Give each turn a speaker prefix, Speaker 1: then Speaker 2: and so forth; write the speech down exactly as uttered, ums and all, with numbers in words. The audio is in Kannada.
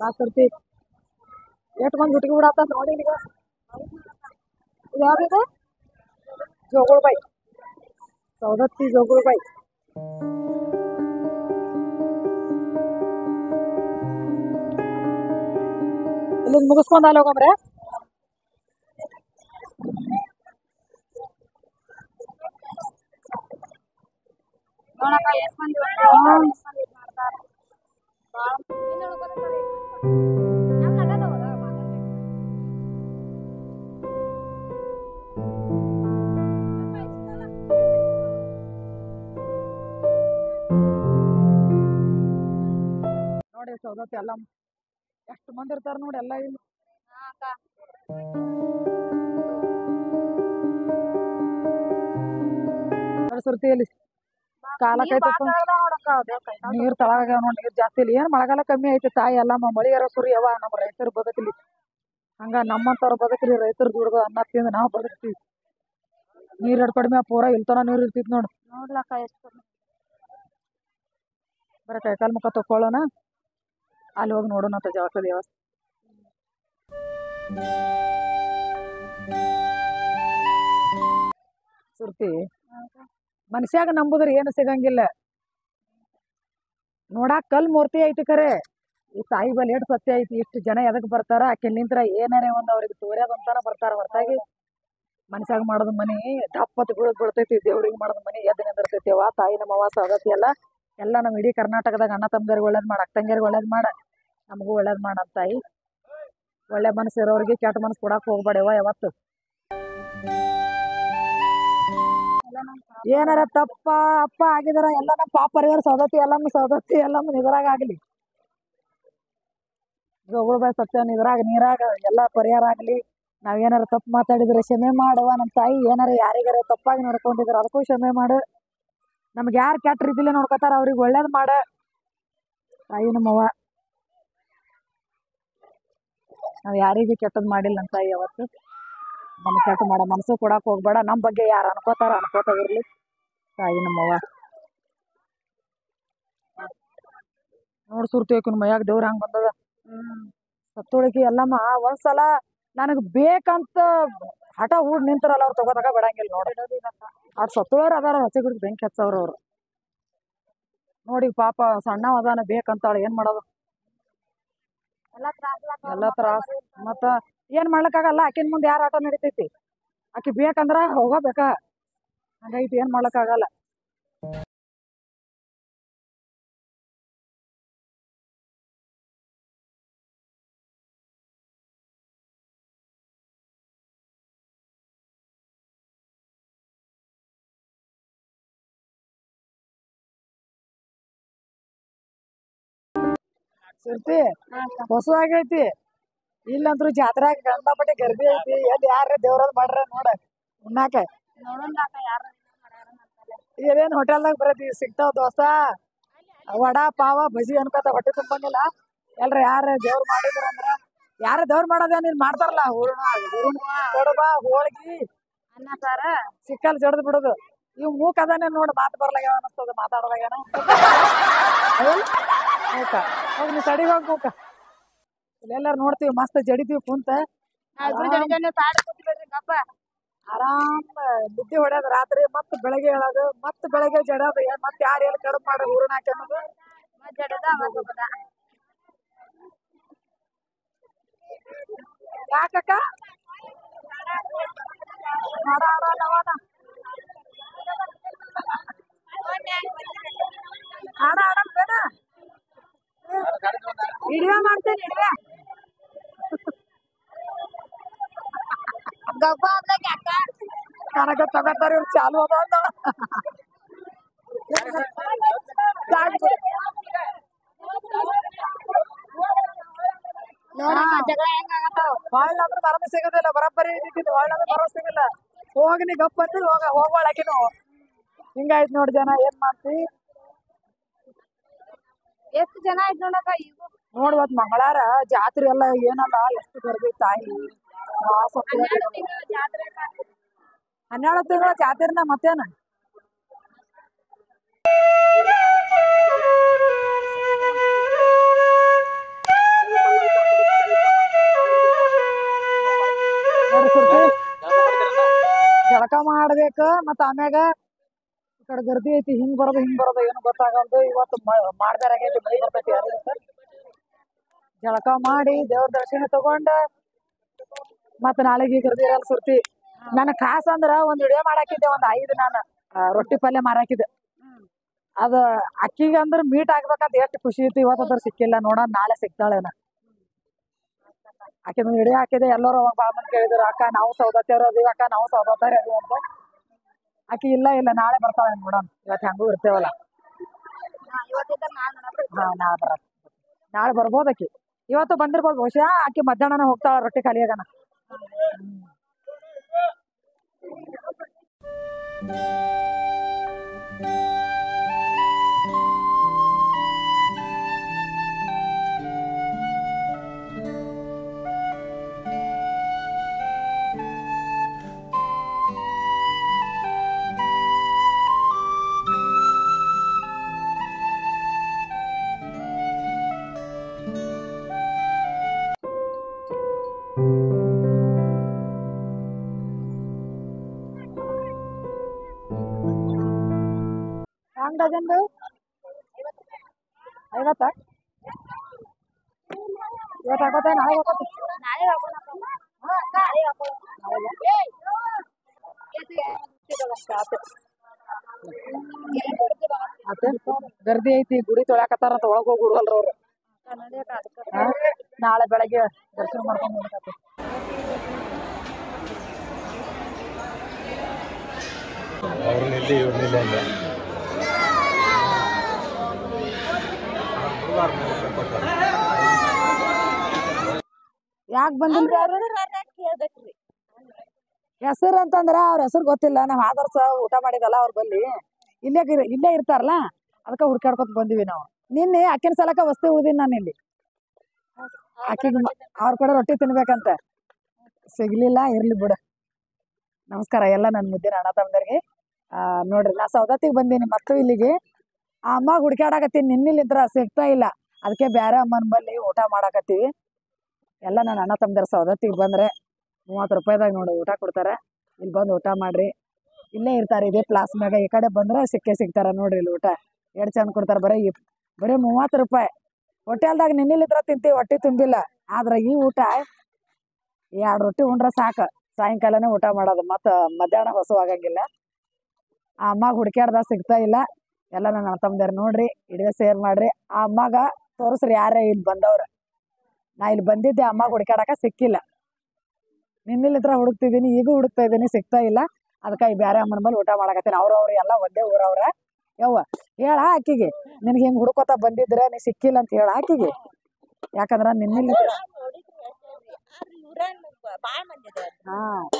Speaker 1: ಬಾಸುರ್ತಿ ಎಷ್ಟು ಮಂದಿ ಹುಟ್ಟಿಗೆ ಬಿಡತ್ತ ನೋಡಿ ಈಗ ಇದು ಯಾವ್ದಿದೆ ಜೋಗುಳಬಾಯಿ ಸೌದತ್ತಿ ಜೋಗುಳಬಾಯಿ ಇಲ್ಲಿಂದ ಮುಗಿಸ್ಕೊಂಡ್ ಅಲ್ಲಿ ಹೋಗಮ್ರೆ ನೋಡಕ್ಕ ಎಷ್ಟು ಮಂದಿ ಮಾಡ್ತಾರ ನೋಡಿ ಸೌದತ್ತಿ ಎಲ್ಲ ಎಷ್ಟು ಮಂದಿ ಇರ್ತಾರ ನೋಡಿ ಎಲ್ಲ ಇಲ್ಲಿ ಸುರ್ತಿಯಲ್ಲಿ ಕಾಲ ಕೈ ನೀರ್ ತಳಗ ನೋಡಿ ನೀರ್ ಜಾಸ್ತಿ ಇಲ್ಲಿ ಏನ್ ಮಳೆಗಾಲ ಕಮ್ಮಿ ಐತಿ ತಾಯಿ ಎಲ್ಲ ಮಳಿಗಾರ ಸುರಿ ಯಾವ ನಮ್ಮ ರೈತರು ಬದುಕಲಿ ಹಂಗ ನಮ್ಮಂತವ್ರ ಬದುಕಲಿ ರೈತರು ದುಡ್ದು ಅನ್ನ ತಿಂದು ನಾವ್ ಬದುಕ್ತಿವಿ ನೀರ್ ಎಡ್ ಕಡಿಮೆ ಪೂರ ಇಲ್ತನ ನೀರ್ ಇರ್ತಿತ್ ನೋಡ್ ನೋಡ್ಲಕ್ಕ ಎಷ್ಟು ಬರ ಕೈಕಾಲ್ ಮುಖ ತಕೊಳ್ಳೋಣ ಅಲ್ಲಿ ಹೋಗಿ ನೋಡೋಣ ಅಂತ ಜವಾಸ ದೇವಸ್ಥಾನ ಸುರ್ತಿ ಮನುಷ್ಯಾಗ ನಂಬುದ್ರ ಏನು ಸಿಗಂಗಿಲ್ಲ ನೋಡಾಕ್ ಕಲ್ ಮೂರ್ತಿ ಐತಿ ಖರೆ ಈ ತಾಯಿ ಬಲ್ ಎಷ್ಟ್ ಸತ್ಯ ಐತಿ ಇಷ್ಟು ಜನ ಎದಕ್ ಬರ್ತಾರ ಆಕೆ ನಿಂತ್ರ ಏನಾರೇ ಒಂದ್ ಅವ್ರಿಗೆ ತೋರ್ಯಾದಂತಾನ ಬರ್ತಾರ ಹೊರತಾಗಿ ಮನುಷ್ಯಾಗ ಮಾಡೋದ್ ಮನಿ ದಪ್ಪತ್ ಬೀಳದ್ ಬೀಳ್ತೈತಿ ದೇವ್ರಿಗೆ ಮಾಡೋದ್ ಮನಿ ಎದ್ದು ನಿಂದಿರ್ತೈತಿ ಅವ ತಾಯಿ ನಮ್ಮ ಅವ್ವ ಸೌದತ್ತಿ ಎಲ್ಲ ಎಲ್ಲ ನಮ್ ಇಡೀ ಕರ್ನಾಟಕದಾಗ ಅಣ್ಣ ತಮ್ಮದವ್ರಿಗೆ ಒಳ್ಳೇದ್ ಮಾಡ ಅಕ್ಕಂಗಿಯರಿಗೆ ಒಳ್ಳೇದ್ ಮಾಡ ನಮಗೂ ಒಳ್ಳೇದ್ ಮಾಡ ತಾಯಿ ಒಳ್ಳೆ ಮನಸ್ಸು ಇರೋರಿಗೆ ಕೆಟ್ಟ ಮನಸ್ಸು ಕೊಡಾಕ್ ಹೋಗ್ಬೇಡವ ಯಾವತ್ತು ಏನಾರ ತಪ್ಪ ಅಪ್ಪ ಆಗಿದಾರ ಎಲ್ಲ ನಮ್ಮ ಪಾಪ ಪರಿವಾರ ಸೌದತ್ತಿ ಎಲ್ಲಮ್ಮ ಸೌದತ್ತಿ ಎಲ್ಲಮ್ಮ ನಿದ್ರಾಗ ಆಗ್ಲಿ ಜೋಗುಳಬಾಯಿ ಸತ್ಯ ನಿದ್ರಾಗ ನೀರಾಗ ಎಲ್ಲಾ ಪರಿಹಾರ ಆಗ್ಲಿ ನಾವ್ ಏನಾರ ತಪ್ಪು ಮಾತಾಡಿದ್ರೆ ಕ್ಷಮೆ ಮಾಡುವ ನಮ್ ತಾಯಿ ಏನಾರ ಯಾರಿಗಾರ ತಪ್ಪಾಗಿ ನೋಡ್ಕೊಂಡಿದ್ರ ಅದಕ್ಕೂ ಕ್ಷಮೆ ಮಾಡು ನಮ್ಗೆ ಯಾರು ಕೆಟ್ಟ ರೀತಿಲಿ ನೋಡ್ಕೊತಾರ ಅವ್ರಿಗೆ ಒಳ್ಳೇದ್ ಮಾಡ ತಾಯಿ ನಮ್ಮವ್ವ ನಾವ್ ಯಾರಿಗೂ ಕೆಟ್ಟದ್ ಮಾಡಿಲ್ಲ ಅಂತ ತಾಯಿ ಯಾವತ್ತು ನಮ್ ಕೆಟ್ಟ ಮಾಡ ಮನ್ಸು ಕೊಡಾಕ್ ಹೋಗ್ಬೇಡ ನಮ್ ಬಗ್ಗೆ ಯಾರು ಅನ್ಕೋತಾರ ಅನ್ಕೋತ ಇರ್ಲಿ ತಾಯಿ ನಮ್ಮವ್ವ ನೋಡ್ ಸುರ್ತಿಯಕಿನ ಮೈಯಾಗ ದೇವ್ರ ಹಂಗ ಬಂದದ ಹ್ಮ್ ಸತ್ತೋಳಿಕೆ ಎಲ್ಲಮ್ಮ ಒಂದ್ಸಲ ನನಗ್ ಬೇಕಂತ ಹಠ ಹೂಡ್ ನಿಂತಾರಲ್ಲ ಅವ್ರು ತಗೋದಾಗ ಬಿಡಂಗಿಲ್ಲ ನೋಡಿ ಅವ್ರ ಸತ್ತೋಳವ್ರ ಅದಾರ ಹಸಿ ಗುಡ್ದು ಬೆಂಕಿ ಹಚ್ಚವ್ರ ಅವ್ರು ನೋಡಿ ಪಾಪ ಸಣ್ಣ ಅದಾನ ಬೇಕಂತಾಳ ಏನ್ ಮಾಡೋದು ಎಲ್ಲಾ ತ್ರಾಸ ಮತ್ತ ಏನ್ ಮಾಡ್ಲಕ್ಕಾಗಲ್ಲ ಆಕಿನ ಮುಂದೆ ಯಾರ ಆಟ ನಡಿತೈತಿ ಆಕಿ ಬೇಕಂದ್ರ ಹೋಗಬೇಕ ಹಂಗೈತಿ ಏನ್ ಮಾಡ್ಲಕ್ಕಾಗಲ್ಲ ಸುರ್ತಿ ಹೊಸ ಆಗೈತಿ ಇಲ್ಲಂತ್ರು ಜಾತ್ರಾಗ ಗಂಡಪಟ್ಟಿ ಗರ್ದಿ ಐತಿ ಎಲ್ಲಿ ಯಾರ ದೇವ್ರದ್ ಮಾಡ್ರ ನೋಡ ಉಣ್ಣಾಕ ಇದೇನ್ ಹೋಟೆಲ್ದಾಗ ಬರತಿ ಸಿಗ್ತಾವ ದೋಸಾ ವಡಾ ಪಾವ ಬಜಿ ಅನ್ಕೋತ ಹೊಟ್ಟೆ ತುಂಬಂಗಿಲ್ಲ ಎಲ್ರ ಯಾರ ದೇವ್ರ ಮಾಡಿದ್ರ ಅಂದ್ರ ಯಾರ ದೇವ್ರ ಮಾಡೋದ ನೀನ್ ಮಾಡ್ತಾರಲ್ಲ ಹೂರ್ಣ ಕಡಬ ಹೋಳ್ಗಿ ಅನ್ನ ಸಾರ ಸಿಕ್ಕಲ್ ಜಡದ್ ಬಿಡುದು ಇವ್ ಮೂಕ್ ಅದಾನೆ ನೋಡ್ ಮಾತು ಬರ್ಲಾಗ್ಯಾವ ಅನಸ್ತದ ಮಾತಾಡೋದಾಗೇನ ಮೂಕ ಹೋಗಿ ನೀ ಸಡಿಗೆ ಹೋಗ್ ಮೂಕ ಇಲ್ಲೆಲ್ಲಾರು ನೋಡ್ತೀವಿ ಮಸ್ತ್ ಜಡಿತೀವಿ ಕುಂತ ಆರಾಮ್ ಬುದ್ಧಿ ಹೊಡ್ಯೋದು ರಾತ್ರಿ ಮತ್ ಬೆಳಗ್ಗೆ ಹೇಳೋದು ಮತ್ ಬೆಳಗ್ಗೆ ಜಡೋದು ಮತ್ ಯಾರು ಎಲ್ಲಿ ಕಡಬ್ ಮಾಡ ಹೂರ್ಣ ಹಾಕಿ ಅನ್ನೋದು ಯಾಕಕ್ಕ ಹಾಡ ಹಾಡೋದವನ ಹಾಡ ಹಾಡೋಣ ವಿಡಿಯೋ ಮಾಡ್ತೇನೆ ವಿಡಿಯೋ ಗಬ್ಬ ನನಗ ತಗೋತಾರ ಇವ್ರು ಚಾಲು ಅದ ಹೊಳ್ಳಂದ್ರೆ ಬರದು ಸಿಗುದಿಲ್ಲ ಬರಬ್ಬರಿ ಹೊಳ್ಳಂದ್ರೆ ಬರೋ ಸಿಗಿಲ್ಲ ಹೋಗಿ ನೀ ಗಪ್ಪ ಅಂತ ಹೋಗ ಹೋಗೋಳಕಿನು ಹಿಂಗಾಯ್ತು ನೋಡಿ ಜನ ಏನ್ ಮಾಡ್ತಿ ಎಷ್ಟು ಜನ ಆಯ್ತು ನೋಡಕ್ಕ ಈಗ ನೋಡ್ವತ್ ಮಂಗಳಾರ ಜಾತ್ರೆ ಎಲ್ಲ ಏನಲ್ಲ ಎಷ್ಟು ಬರ್ಬೇಕು ತಾಯಿ ಹನ್ನೆರಡು ತಿಂಗಳ ಜಾತ್ರೆನ ಮತ್ತೇನ ಜಳಕ ಮಾಡ್ಬೇಕು ಮತ್ತ ಆಮ್ಯಾಗ ಈ ಕಡೆ ಗರ್ದಿ ಐತಿ ಹಿಂಗ್ ಬರೋದು ಹಿಂಗ್ ಬರೋದು ಏನು ಗೊತ್ತಾಗಲ್ದು ಇವತ್ತು ಮಾಡ್ದಾರಾಗೈತಿ ಮಳಿ ಬರ್ತೈತಿ ಯಾರು ಜಳಕ ಮಾಡಿ ದೇವ್ರ ದರ್ಶನ ತಗೊಂಡ ಮತ್ತ ನಾಳೆಗೆ ಗರ್ದಿ ಇರಲ್ಲ ಸುರ್ತಿ ನನ್ ಖಾಸ್ ಅಂದ್ರ ಒಂದ್ ವಿಡಿಯೋ ಮಾಡಾಕಿದ್ದೆ ಒಂದ್ ಐದು ನಾನು ರೊಟ್ಟಿ ಪಲ್ಯ ಮಾರಾಕಿದ್ದೆ ಅದ ಅಕ್ಕಿಗೆ ಅಂದ್ರ ಮೀಟ್ ಆಗ್ಬೇಕಂತ ಎಷ್ಟು ಖುಷಿ ಇತ್ತು ಇವತ್ತಂದ್ರ ಸಿಕ್ಕಿಲ್ಲ ನೋಡೋಣ ನಾಳೆ ಸಿಗ್ತಾಳೇನ ಆಕೆ ವಿಡಿಯೋ ಹಾಕಿದೆ ಎಲ್ಲರೂ ಅವಾಗ ಬಾಳ ಮಂದಿ ಕೇಳಿದ್ರು ಅಕ್ಕ ನಾವು ಸೌದತ್ತಿಯವ್ರು ಅದೀವಿ ಅಕ್ಕ ನಾವು ಸೌದತ್ತಾರ ಅದೀವಿ ಅಂತ ಆಕಿ ಇಲ್ಲ ಇಲ್ಲ ನಾಳೆ ಬರ್ತಾಳೆ ನೋಡೋಣ ಇವತ್ತು ಹೆಂಗೂ ಇರ್ತೇವಲ್ಲ ಹಾ ನಾಳೆ ಬರ ನಾಳೆ ಬರ್ಬೋದು ಆಕಿ ಇವತ್ತು ಬಂದಿರ್ಬೋದು ಬಹುಶಃ ಆಕಿ ಮಧ್ಯಾಹ್ನ ಹೋಗ್ತಾಳ ರೊಟ್ಟಿ ಖಾಲಿ ಆಗಣ ಹೆಂಗ್ ಡಜನ್ದು ಐವತ್ತ ಇವತ್ತು ಹಾಕೋತೆ ನಾಳೆ ಹಾಕೋತಿ ಗರ್ದಿ ಐತಿ ಗುಡಿ ತೊಳ್ಯಾಕತ್ತಾರ ಅಂತ ಒಳಗ್ ಹೋಗಿ ಹುಡುಗಲ್ರ ಅವ್ರು ನಾಳೆ ಬೆಳಗ್ಗೆ ದರ್ಶನ ಮಾಡ್ಕೊಂಡ್ ಹೋಗ್ಬೇಕು
Speaker 2: ಅವ್ರನ್ನಿಲ್ಲಿ ಇವ್ರನ್ನಿಲ್ಲ ಅಂದ
Speaker 1: ಯಾಕೆ ಬಂದಿಲ್ರಿ ಅವ್ರು ಹೆಸರು ಅಂತಂದ್ರ ಅವ್ರ ಹೆಸರು ಗೊತ್ತಿಲ್ಲ ನಾವ್ ಆದರ್ಶ ಊಟ ಮಾಡಿದಲ್ಲ ಅವ್ರ ಬಲ್ಲಿ ಇಲ್ಲೇ ಇಲ್ಲೇ ಇರ್ತಾರಲ್ಲ ಅದಕ್ಕ ಹುಡ್ಕಾಡ್ಕೊತ ಬಂದಿವಿ ನಾವು ನಿನ್ನೆ ಅಕ್ಕಿನ ಸಲಕ ವಸ್ತಿ ಊದಿನ ನಾನು ಇಲ್ಲಿ ಅಕ್ಕಿಗೆ ಅವ್ರ ಕಡೆ ರೊಟ್ಟಿ ತಿನ್ಬೇಕಂತ ಸಿಗ್ಲಿಲ್ಲ ಇರ್ಲಿ ಬಿಡು ನಮಸ್ಕಾರ ಎಲ್ಲ ನನ್ನ ಮುದ್ದಿನ ಅಣ್ಣ ತಮ್ಮದರಿಗೆ ಆ ನೋಡ್ರಿ ನಾ ಸೌದತ್ತಿಗೆ ಬಂದೀನಿ ಮತ್ತು ಇಲ್ಲಿಗೆ ಆ ಅಮ್ಮ ಹುಡ್ಕಾಡಕತ್ತೀನಿ ನಿನ್ನಿಲ್ಲಿದ್ರ ಸಿಗ್ತಾ ಇಲ್ಲ ಅದಕ್ಕೆ ಬ್ಯಾರೆ ಅಮ್ಮನ ಬಲ್ಲಿ ಊಟ ಮಾಡಾಕತ್ತೀವಿ ಎಲ್ಲ ನನ್ನ ಅಣ್ಣ ತಮ್ಮದರ ಸೌದತ್ತಿಗೆ ಬಂದ್ರೆ ಮೂವತ್ತು ರೂಪಾಯಿದಾಗ ನೋಡಿ ಊಟ ಕೊಡ್ತಾರೆ ಇಲ್ಲಿ ಬಂದು ಊಟ ಮಾಡ್ರಿ ಇಲ್ಲೇ ಇರ್ತಾರೆ ಇದೇ ಪ್ಲಾಸ್ ಮ್ಯಾಗ ಈ ಕಡೆ ಬಂದ್ರೆ ಸಿಕ್ಕೇ ಸಿಗ್ತಾರ ನೋಡ್ರಿ ಇಲ್ಲಿ ಊಟ ಎರಡು ಚಂದ ಕೊಡ್ತಾರೆ ಬರೀ ಬರೀ ಮೂವತ್ತು ರೂಪಾಯಿ ಹೋಟೆಲ್ದಾಗ ನಿನ್ನಿಲ್ಲಿದ್ರ ತಿಂತೀವಿ ಹೊಟ್ಟೆ ತುಂಬಿಲ್ಲ ಆದ್ರೆ ಈ ಊಟ ಎರಡು ರೊಟ್ಟಿ ಉಂಡ್ರೆ ಸಾಕು ಸಾಯಂಕಾಲನೇ ಊಟ ಮಾಡೋದು ಮತ್ತು ಮಧ್ಯಾಹ್ನ ಹೊಸವಾಗಂಗಿಲ್ಲ ಆ ಅಮ್ಮಗೆ ಹುಡುಕ್ಯಾಡ್ದಾಗ ಸಿಗ್ತಾ ಇಲ್ಲ ಎಲ್ಲ ನನ್ನ ಅಣ್ಣ ತಮ್ಮದಾರ ನೋಡ್ರಿ ಇಡೀ ಶೇರ್ ಮಾಡ್ರಿ ಆ ಅಮ್ಮಗೆ ತೋರಿಸ್ರಿ ಯಾರೇ ಇಲ್ಲಿ ಬಂದವ್ರು ನಾ ಇಲ್ಲಿ ಬಂದಿದ್ದೆ ಅಮ್ಮಗೆ ಹುಡುಕ್ಯಾಡಕ ಸಿಕ್ಕಿಲ್ಲ ನಿನ್ನಿಲ್ಲಿದ್ರ ಹುಡುಕ್ತಿದ್ದೀನಿ ಈಗೂ ಹುಡುಕ್ತಾ ಇದ್ದೀನಿ ಸಿಗ್ತಾ ಇಲ್ಲ ಅದಕ್ಕೆ ಈ ಬೇರೆ ಅಮ್ಮನ ಬಲ್ಲಿ ಊಟ ಮಾಡಕತ್ತೀನಿ ಅವ್ರವ್ರು ಎಲ್ಲ ಒಂದೇ ಊರವ್ರ ಯವ್ವ ಹೇಳ ಆಕಿಗೆ ನಿನ್ಗೆ ಹಿಂಗೆ ಹುಡುಕೋತ ಬಂದಿದ್ರೆ ನೀ ಸಿಕ್ಕಿಲ್ಲ ಅಂತ ಹೇಳ ಆಕಿಗೆ ಯಾಕಂದ್ರ ನಿನ್ನಿಲ್ಲಿದ್ರ ಹಾ